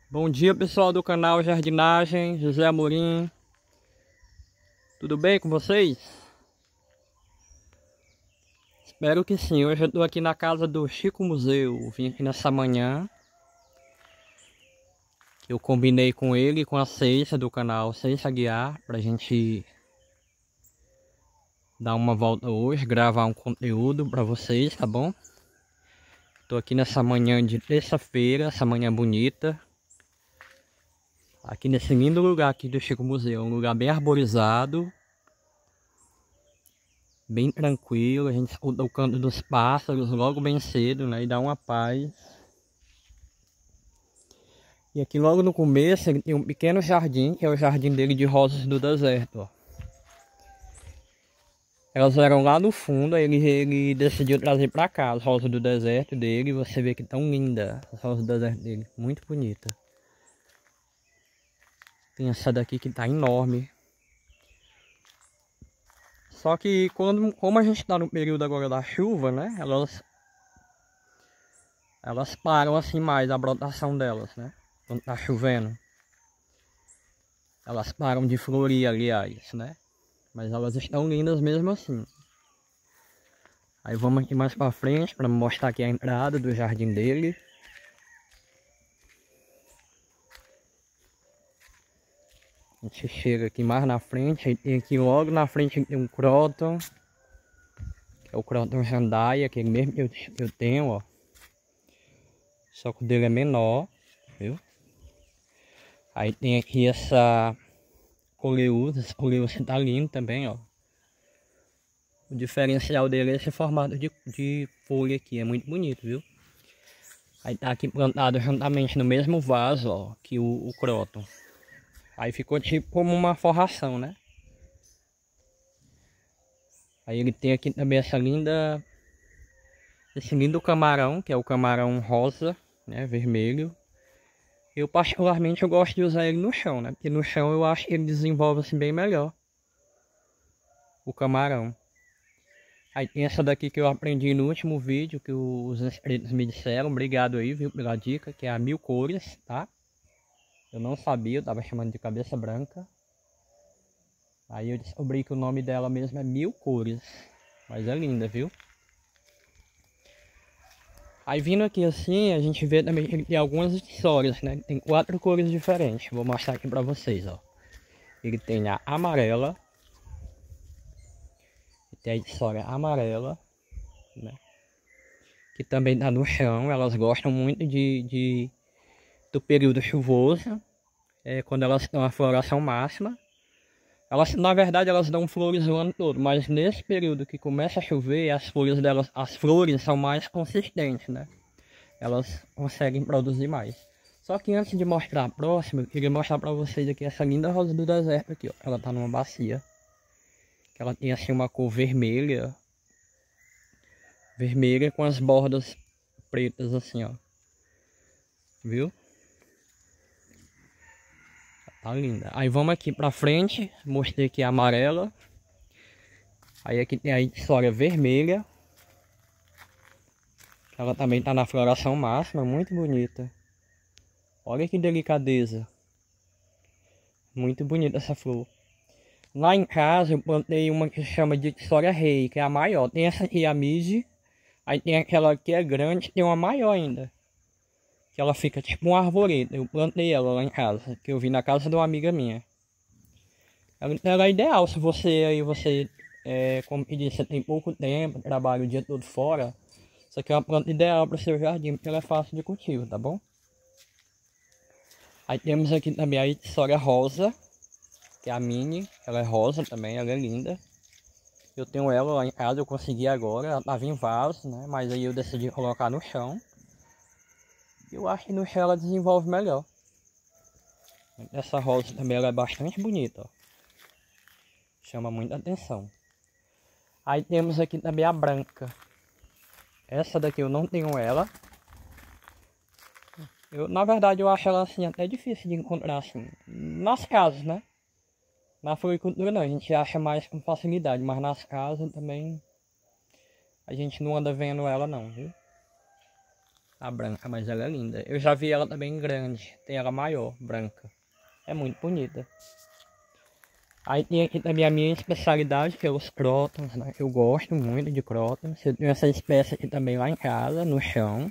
Bom dia, pessoal do canal Jardinagem, José Amorim. Tudo bem com vocês? Espero que sim. Hoje eu estou aqui na casa do Chico Museu. Vim aqui nessa manhã. Eu combinei com ele e com a Ceiça do canal Ceiça Guiar pra gente dar uma volta hoje, gravar um conteúdo pra vocês, tá bom? Estou aqui nessa manhã de terça-feira, essa manhã bonita. Aqui nesse lindo lugar aqui do Chico Museu, um lugar bem arborizado. Bem tranquilo, a gente escuta o canto dos pássaros logo bem cedo, né? E dá uma paz. E aqui logo no começo ele tem um pequeno jardim, que é o jardim dele de rosas do deserto, ó. Elas eram lá no fundo, aí ele decidiu trazer pra cá as rosas do deserto dele. Você vê que tão linda as rosas do deserto dele, muito bonita. Tem essa daqui que tá enorme. Só que como a gente tá no período agora da chuva, né? Elas param assim mais a brotação delas, né? Quando tá chovendo. Elas param de florir, aliás, né? Mas elas estão lindas mesmo assim. Aí vamos aqui mais pra frente para mostrar aqui a entrada do jardim dele. A gente chega aqui mais na frente, aí tem aqui logo na frente tem um croton. Que é o croton jandaia, aquele mesmo que eu tenho, ó. Só que o dele é menor, viu? Aí tem aqui essa coleus, esse coleus tá lindo também, ó. O diferencial dele é esse formato de folha aqui, é muito bonito, viu? Aí tá aqui plantado juntamente no mesmo vaso, ó, que o croton. Aí ficou tipo como uma forração, né? Aí ele tem aqui também esse lindo camarão, que é o camarão rosa, né, vermelho. Eu particularmente eu gosto de usar ele no chão, né? Porque no chão eu acho que ele desenvolve assim bem melhor o camarão. Aí tem essa daqui que eu aprendi no último vídeo, que os inscritos me disseram. Obrigado aí, viu, pela dica, que é a Mil Cores, tá? Eu não sabia, eu tava chamando de cabeça branca. Aí eu descobri que o nome dela mesmo é Mil Cores. Mas é linda, viu? Aí vindo aqui assim, a gente vê também que ele tem algumas histórias, né? Tem 4 cores diferentes. Vou mostrar aqui pra vocês, ó. Ele tem a amarela. Tem a história amarela, né? Que também tá no chão. Elas gostam muito do período chuvoso. Quando elas estão na floração máxima. Elas, na verdade, elas dão flores o ano todo. Mas nesse período que começa a chover, as flores delas, as flores são mais consistentes, né? Elas conseguem produzir mais. Só que antes de mostrar a próxima, eu queria mostrar pra vocês aqui essa linda rosa do deserto aqui, ó. Ela tá numa bacia. Que ela tem assim uma cor vermelha. Vermelha com as bordas pretas assim, ó. Viu? Tá linda. Aí vamos aqui pra frente. Mostrei aqui a amarela. Aí aqui tem a história vermelha. Ela também tá na floração máxima. Muito bonita. Olha que delicadeza. Muito bonita essa flor. Lá em casa eu plantei uma que se chama de História Rei, que é a maior. Tem essa aqui, a Miji. Aí tem aquela que é grande, tem uma maior ainda. Que ela fica tipo uma arvoreta. Eu plantei ela lá em casa, que eu vi na casa de uma amiga minha. Ela é ideal se como que diz, você tem pouco tempo, trabalha o dia todo fora. Isso aqui é uma planta ideal para o seu jardim, porque ela é fácil de cultivo, tá bom? Aí temos aqui também a História Rosa, que é a mini. Ela é rosa também, ela é linda. Eu tenho ela lá em casa, eu consegui agora. Ela tava em vaso, né? Mas aí eu decidi colocar no chão. Eu acho que no chão ela desenvolve melhor. Essa rosa também ela é bastante bonita, ó. Chama muita atenção. Aí temos aqui também a branca. Essa daqui eu não tenho ela. Na verdade eu acho ela assim até difícil de encontrar assim. Nas casas, né? Na floricultura não, a gente acha mais com facilidade. Mas nas casas também a gente não anda vendo ela não, viu? a branca, mas ela é linda. Eu já vi ela também grande, tem ela maior, branca. É muito bonita. Aí tem aqui também a minha especialidade, que é os crótons, né? Eu gosto muito de crótons. Eu tenho essa espécie aqui também lá em casa, no chão.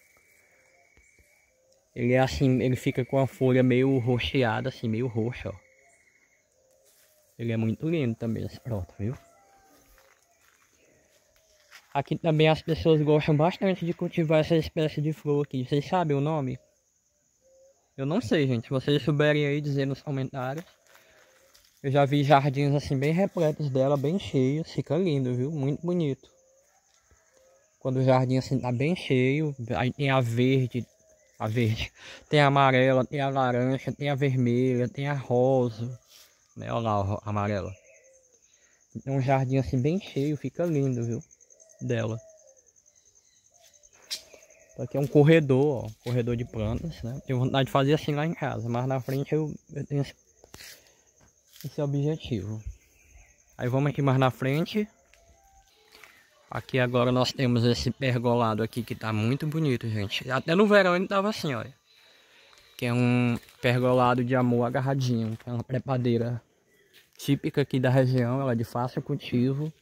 Ele é assim, ele fica com a folha meio roxeada, assim, meio roxa, ó. Ele é muito lindo também, esse próton, viu? Aqui também as pessoas gostam bastante de cultivar essa espécie de flor aqui. Vocês sabem o nome? Eu não sei, gente. Se vocês souberem aí, dizer nos comentários. Eu já vi jardins assim bem repletos dela, bem cheios. Fica lindo, viu? Muito bonito. Quando o jardim assim tá bem cheio, aí tem a verde, tem a amarela, tem a laranja, tem a vermelha, tem a rosa, né? Olha lá a amarela. Então um jardim assim bem cheio, fica lindo, viu? Dela. Então, aqui é um corredor, ó, corredor de plantas, né? Tenho vontade de fazer assim lá em casa, mas na frente eu tenho esse objetivo. Aí vamos aqui mais na frente. Aqui agora nós temos esse pergolado aqui que tá muito bonito, gente. Até no verão ele tava assim, olha. Que é um pergolado de amor agarradinho. É uma trepadeira típica aqui da região, ela é de fácil cultivo.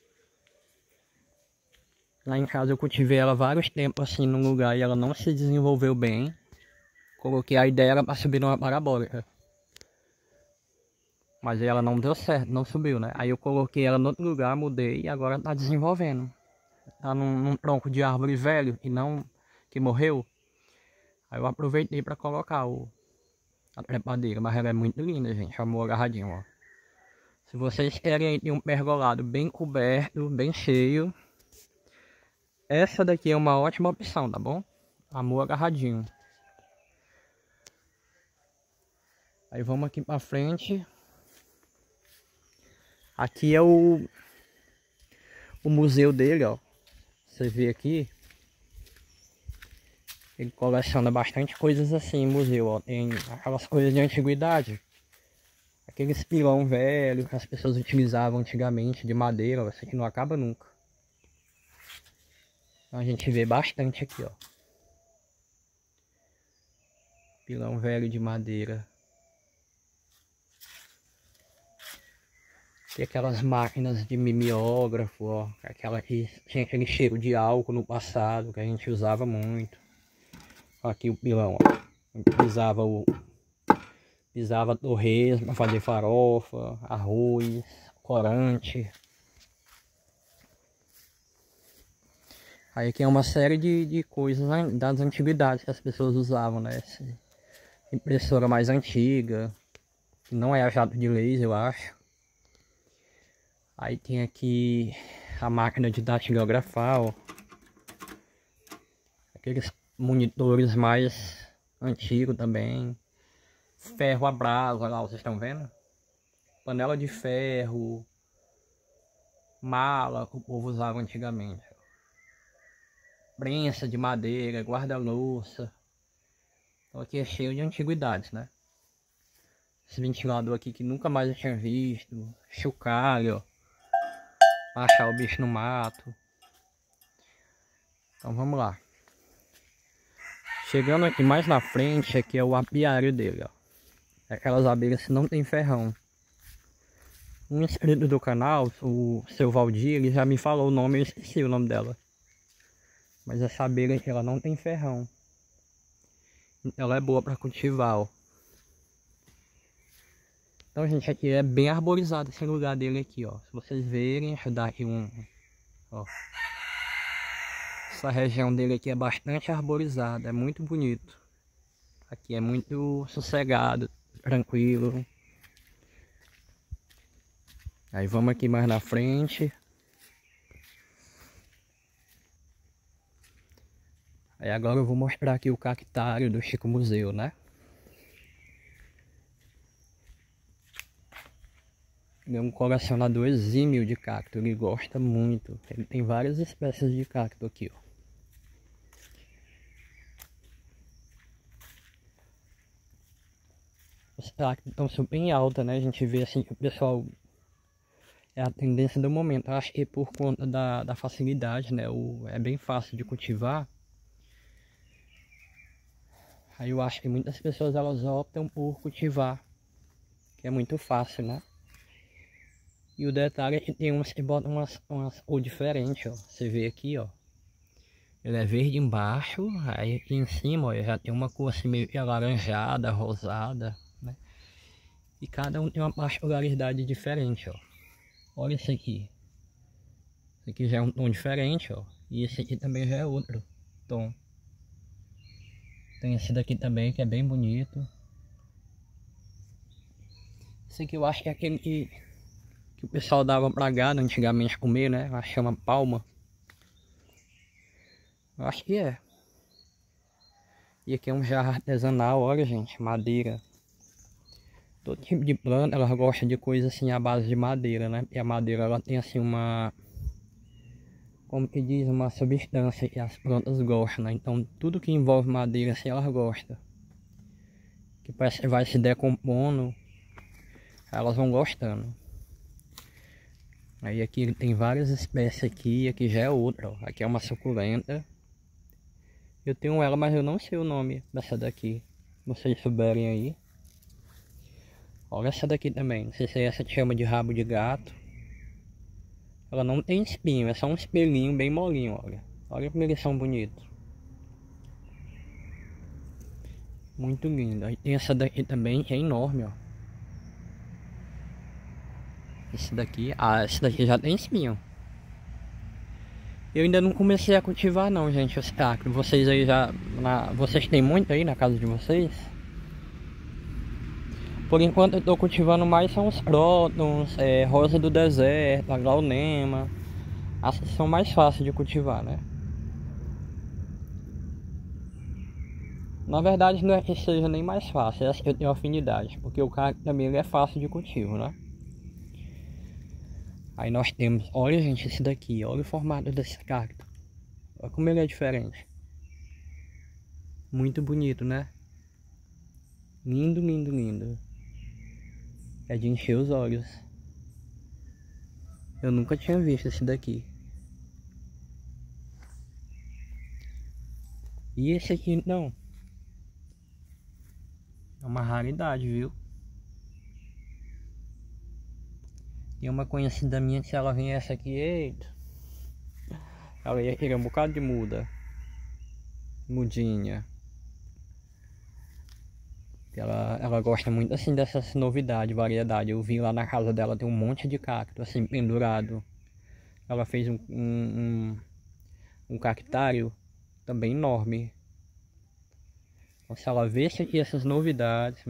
Lá em casa eu cultivei ela vários tempos assim num lugar e ela não se desenvolveu bem. Coloquei a ideia era para subir numa parabólica. Mas aí ela não deu certo, não subiu, né? Aí eu coloquei ela no outro lugar, mudei e agora tá desenvolvendo. Tá num tronco de árvore velho e não que morreu. Aí eu aproveitei para colocar a trepadeira, mas ela é muito linda, gente. Amor agarradinho, ó. Se vocês querem ter um pergolado bem coberto, bem cheio, essa daqui é uma ótima opção, tá bom? Amor agarradinho. Aí vamos aqui pra frente. Aqui é o museu dele, ó. Você vê aqui. Ele coleciona bastante coisas assim, museu, ó. Tem aquelas coisas de antiguidade. Aqueles pilão velho que as pessoas utilizavam antigamente, de madeira, ó. Isso aqui não acaba nunca. Então a gente vê bastante aqui, ó. Pilão velho de madeira. Tem aquelas máquinas de mimeógrafo, ó. Aquela que tinha aquele cheiro de álcool no passado, que a gente usava muito. Aqui o pilão, ó. A gente pisava torresmo para fazer farofa, arroz, corante. Aí aqui é uma série de coisas das antiguidades que as pessoas usavam, né? Essa impressora mais antiga, que não é a jato de laser, eu acho. Aí tem aqui a máquina de datilografar, ó. Aqueles monitores mais antigos também. Ferro a brasa, olha lá, vocês estão vendo? Panela de ferro. Mala que o povo usava antigamente. Prensa de madeira, guarda-louça. Então aqui é cheio de antiguidades, né? Esse ventilador aqui que nunca mais eu tinha visto. Chocalho, ó. Achar o bicho no mato. Então vamos lá. Chegando aqui mais na frente, aqui é o apiário dele, ó. Aquelas abelhas que não tem ferrão. Um inscrito do canal, o seu Valdir, ele já me falou o nome, eu esqueci o nome dela. Mas essa abelha aqui, ela não tem ferrão. Ela é boa para cultivar, ó. Então, gente, aqui é bem arborizado esse lugar dele aqui, ó. Se vocês verem, deixa eu dar aqui um... ó. Essa região dele aqui é bastante arborizada, é muito bonito. Aqui é muito sossegado, tranquilo. Aí vamos aqui mais na frente. Aí agora eu vou mostrar aqui o cactário do Chico Museu, né? Ele é um colecionador exímio de cacto, ele gosta muito. Ele tem várias espécies de cacto aqui, ó. Os cactos estão super em alta, né? A gente vê assim que o pessoal... é a tendência do momento. Eu acho que por conta da facilidade, né? É bem fácil de cultivar. Aí eu acho que muitas pessoas elas optam por cultivar, que é muito fácil, né? E o detalhe é que tem uns que botam umas cor diferente, ó. Você vê aqui, ó. Ele é verde embaixo, aí aqui em cima, ó, já tem uma cor assim meio que alaranjada, rosada, né? E cada um tem uma particularidade diferente, ó. Olha esse aqui. Esse aqui já é um tom diferente, ó. E esse aqui também já é outro tom. Tem esse daqui também que é bem bonito. Esse aqui eu acho que é aquele que o pessoal dava pra gado antigamente comer, né? Ela chama palma. Eu acho que é. E aqui é um jarro artesanal, olha gente, madeira. Todo tipo de planta, ela gosta de coisa assim à base de madeira, né? E a madeira ela tem assim uma... como que diz? Uma substância que as plantas gostam, né? Então tudo que envolve madeira assim elas gostam. Que parece que vai se decompondo. Elas vão gostando. Aí aqui tem várias espécies aqui já é outra, ó. Aqui é uma suculenta. Eu tenho ela, mas eu não sei o nome dessa daqui. Se vocês souberem aí. Olha essa daqui também. Não sei se é essa que chama de rabo de gato. Ela não tem espinho, é só um espelhinho bem molinho, olha. Olha como eles são bonitos. Muito lindo. Aí tem essa daqui também, que é enorme, ó. Esse daqui, esse daqui já tem espinho. Eu ainda não comecei a cultivar não, gente, os cactos. Vocês aí já... vocês têm muito aí na casa de vocês? Por enquanto eu tô cultivando mais são os prótons, rosa do deserto, aglaonema. As que são mais fáceis de cultivar, né? Na verdade não é que seja nem mais fácil, é que eu tenho afinidade. Porque o cacto também ele é fácil de cultivo, né? Aí nós temos, olha gente, esse daqui, olha o formato desse cacto. Olha como ele é diferente. Muito bonito, né? Lindo, lindo, lindo. É de encher os olhos. Eu nunca tinha visto esse daqui. E esse aqui não. É uma raridade, viu? Tem uma conhecida minha que se ela viesse aqui, eita, ela ia querer um bocado de muda. Mudinha. Ela gosta muito assim dessas novidades, variedade. Eu vi lá na casa dela tem um monte de cacto assim pendurado. Ela fez um cactário também enorme. Então, se ela visse aqui essas novidades,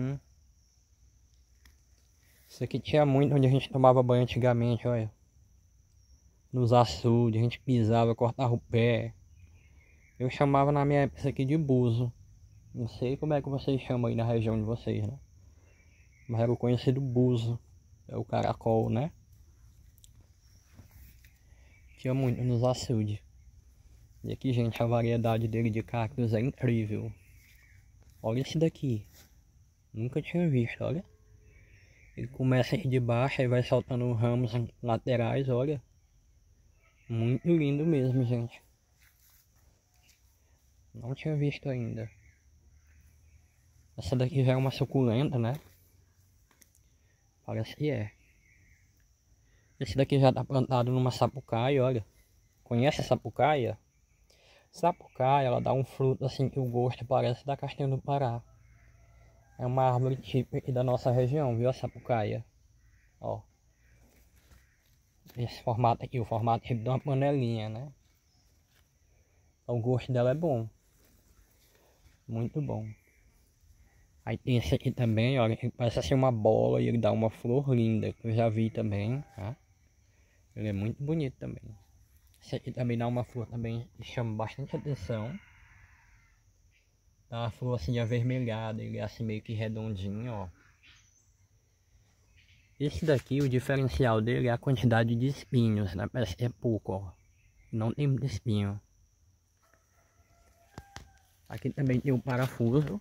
isso aqui tinha muito onde a gente tomava banho antigamente, olha. Nos açudes, a gente pisava, cortava o pé. Eu chamava na minha época isso aqui de buzo. Não sei como é que vocês chamam aí na região de vocês, né? Mas era o conhecido buzo. É o caracol, né? Tinha muito nos açudes. E aqui, gente, a variedade dele de cactos é incrível. Olha esse daqui. Nunca tinha visto, olha. Ele começa aqui de baixo e vai soltando ramos laterais, olha. Muito lindo mesmo, gente. Não tinha visto ainda. Essa daqui já é uma suculenta, né? Parece que é. Esse daqui já tá plantado numa sapucaia, olha. Conhece a sapucaia? Sapucaia, ela dá um fruto assim que o gosto parece da castanha do Pará. É uma árvore típica aqui da nossa região, viu a sapucaia? Ó. Esse formato aqui, o formato tipo de uma panelinha, né? O gosto dela é bom. Muito bom. Aí tem esse aqui também, olha, ele parece assim uma bola e ele dá uma flor linda, que eu já vi também, tá? Ele é muito bonito também. Esse aqui também dá uma flor também que chama bastante atenção. Dá uma flor assim avermelhada, ele é assim meio que redondinho, ó. Esse daqui, o diferencial dele é a quantidade de espinhos, né? Parece que é pouco, ó. Não tem muito espinho. Aqui também tem o parafuso.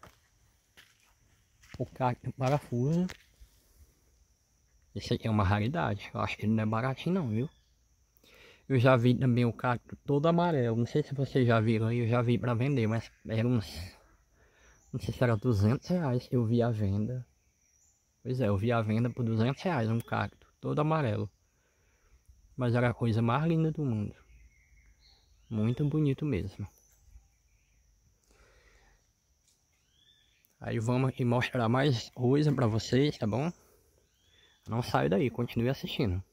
O cacto parafuso. Esse aqui é uma raridade. Eu acho que ele não é baratinho não, viu? Eu já vi também o cacto todo amarelo. Não sei se vocês já viram aí. Eu já vi pra vender, mas era uns Não sei se era R$200 eu vi a venda. Pois é, eu vi a venda por R$200 um cacto, todo amarelo. Mas era a coisa mais linda do mundo. Muito bonito mesmo. Aí vamos aqui mostrar mais coisa pra vocês, tá bom? Não saia daí, continue assistindo.